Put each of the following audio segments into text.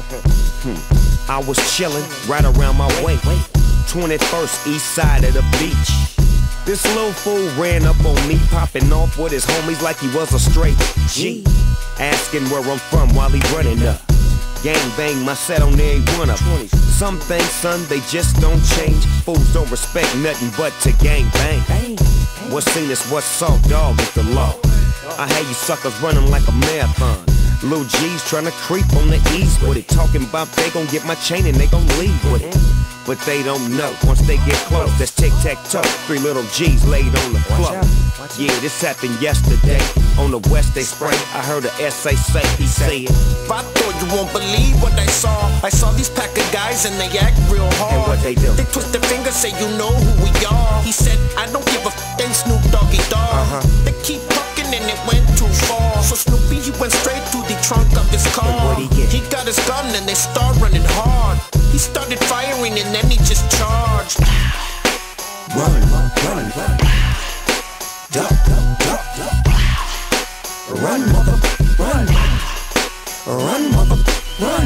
I was chillin' right around my way, 21st east side of the beach. This little fool ran up on me, popping off with his homies like he was a straight G, asking where I'm from while he running up. Gang bang my set on every one of them. Some things, son, they just don't change. Fools don't respect nothing but to gang bang. What's seen is what's saw, dog is the law. I had you suckers running like a marathon. Lil G's tryna creep on the ease with it, talking about they gon' get my chain and they gon' leave with it. But they don't know, once they get close, that's tic-tac-toe. 3 little G's laid on the floor. Yeah, this happened yesterday. On the west they spray, I heard a SA say, he said, I thought you won't believe what I saw these pack of guys and they act real hard. And what they do? They twist their fingers, say you know who we are. He said, I don't give a f***ing Snoop Doggy Dogg. They keep talking and it went too far. So Snoopy, he went straight to the trunk of his car. He got his gun and they start running hard. He started firing and then he just charged. Run, run, run. Duck, duck, duck, duck. Run, mother, run. Run, mother, run.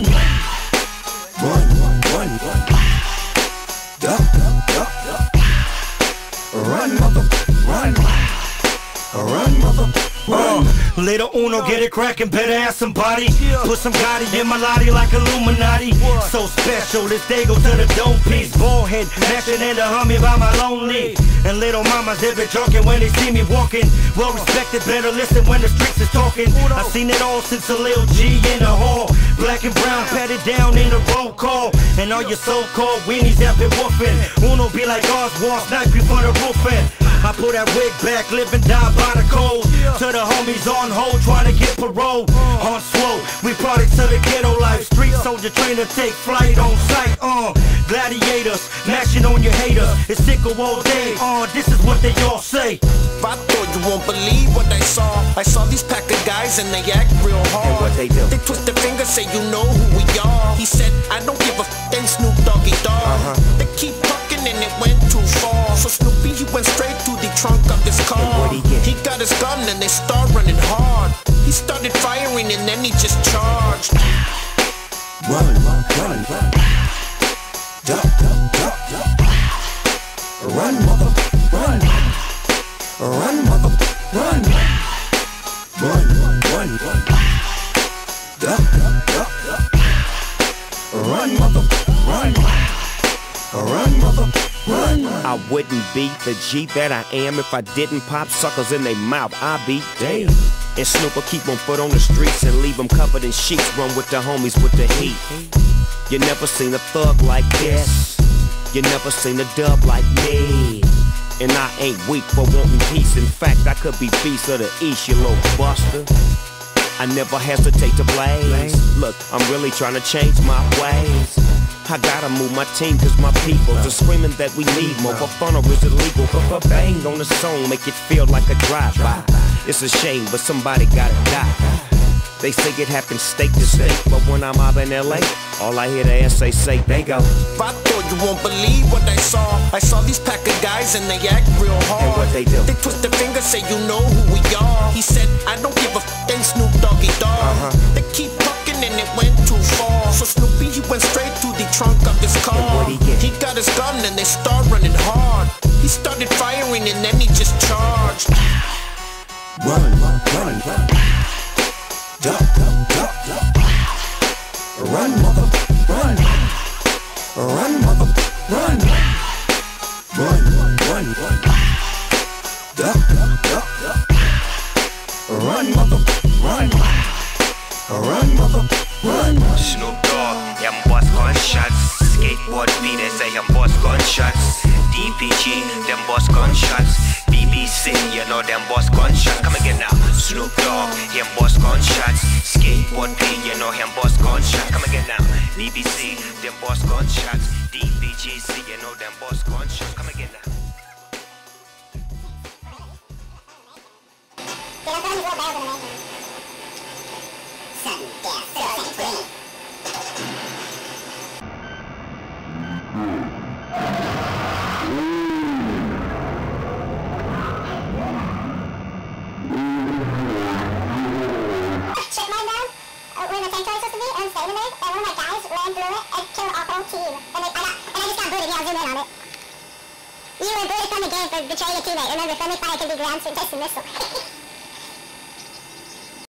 Run, run, run. Duck, duck, duck, duck. Run, mother, run. Run, mother, run. Little Uno, get it crackin', better ask somebody. Put some Gotti in my lottie like Illuminati. So special, this day go to the dome piece. Ball head, mashing in the Hummy by my lonely. And little mamas, they be drunken when they see me walking. Well respected, better listen when the streets is talking. I seen it all since a Lil G in the hall. Black and brown, patted down in the roll call. And all your so-called weenies that been woofing. Uno be like Oswald, snipe you for the roofing. I pull that wig back, live and die by the cold. To the homies on hold, trying to get parole. On swole, we products of the ghetto life. Street soldier trainer, take flight on sight. Gladiators, mashing on your haters. It's sickle all day. This is what they all say. I thought you won't believe what I saw these pack of guys and they act real hard. And what they do? They twist their fingers, say you know who we are. He said, I don't give a f***ing Snoop Doggy Dogg. They keep talking and it went too far. So Snoopy, he went straight to the trunk of his car. He got his gun and they start running hard. He started firing and then he just charged. Run, run, run. Duck, duck, duck, duck. Run, mother, run. Run, mother, run. Run, run, run. Duck, duck, duck, duck. Run, mother, run. Run, mother, run. I wouldn't be the G that I am if I didn't pop suckers in their mouth. I'd be damn. And Snoop will keep on foot on the streets and leave them covered in sheets. Run with the homies with the heat. You never seen a thug like this. You never seen a dub like me. And I ain't weak for wanting peace. In fact, I could be beast of the east, you little buster. I never hesitate to blaze. Look, I'm really trying to change my ways. I gotta move my team cause my people are screaming that we need more. For fun or is illegal? But bang on the song, make it feel like a drive-by. It's a shame, but somebody gotta die. They say it happens state to state, but when I'm out in LA, all I hear the SA say, they go. I thought you won't believe what I saw these pack of guys and they act real hard. And what they do? They twist their fingers, say you know who we are. He said, I don't give a f***ing Snoop Doggy Dogg. They keep talking and it went too far. So Snoopy, he went straight to the trunk of his car. He got his gun and they start running hard. He started firing and then he just charged. Run, run, run. Duck, duck, duck, duck. Run, mother, run. Run, mother, run. Run, run, run. Duck, duck, duck, duck. Run, mother, run. Run, mother, run. Snoop Dogg, them boss gunshots. Skateboard beat, they say them boss gunshots. DPG, them boss gunshots. BBC, you know them boss gunshots. Come again now. Snoop Dogg, him boss gunshots. Skateboard beat, you know him boss gunshots. Come again now. BBC, them boss gunshots. DPGC, you know them boss gunshots. Come again now. Check my name? the territory supposed to be, and I'm standing there, and one of my guys ran through it and killed our whole team. And I just got booted. Yeah, I'll zoom in on it. You were booted from the game for betraying a teammate. Remember, friendly fire can be ground, so test and missile.